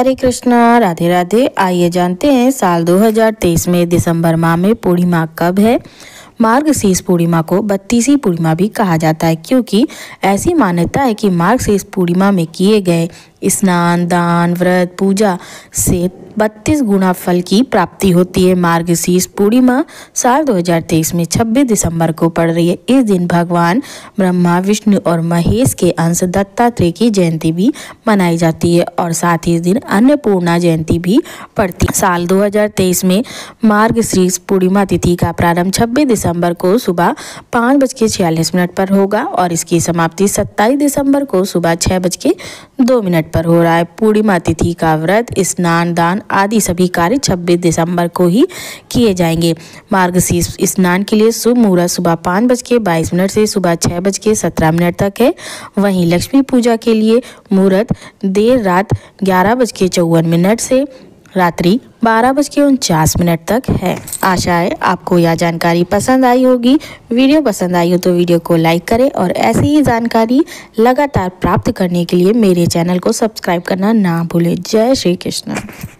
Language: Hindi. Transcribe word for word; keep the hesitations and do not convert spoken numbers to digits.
हरे कृष्णा, राधे राधे। आइए जानते हैं साल दो हज़ार तेईस में दिसंबर माह में पूर्णिमा कब है। मार्गशीर्ष पूर्णिमा को बत्तीसी पूर्णिमा भी कहा जाता है, क्योंकि ऐसी मान्यता है कि मार्गशीर्ष पूर्णिमा में किए गए स्नान, दान, व्रत, पूजा से बत्तीस गुना फल की प्राप्ति होती है। मार्गशीर्ष पूर्णिमा साल दो हज़ार तेईस में छब्बीस दिसंबर को पड़ रही है। इस दिन भगवान ब्रह्मा, विष्णु और महेश के अंश दत्तात्रेय की जयंती भी मनाई जाती है और साथ ही इस दिन अन्नपूर्णा जयंती भी पड़ती है। साल दो हज़ार तेईस में मार्गशीर्ष पूर्णिमा तिथि का प्रारंभ छब्बीस दिसंबर को सुबह पाँच बज के छियालीस मिनट पर होगा और इसकी समाप्ति सत्ताईस दिसंबर को सुबह छः बज के दो मिनट पर हो रहा है। पूर्णिमा तिथि का व्रत, स्नान, दान आदि सभी कार्य छब्बीस दिसंबर को ही किए जाएंगे। मार्गशीर्ष स्नान के लिए शुभ मुहूर्त सुबह पाँच बज के बाईस मिनट से सुबह छः बज के सत्रह मिनट तक है। वहीं लक्ष्मी पूजा के लिए मुहूर्त देर रात ग्यारह बज के चौवन मिनट से रात्रि बारह बज के उनचास मिनट तक है। आशा है आपको यह जानकारी पसंद आई होगी। वीडियो पसंद आई हो तो वीडियो को लाइक करें और ऐसी ही जानकारी लगातार प्राप्त करने के लिए मेरे चैनल को सब्सक्राइब करना ना भूलें। जय श्री कृष्ण।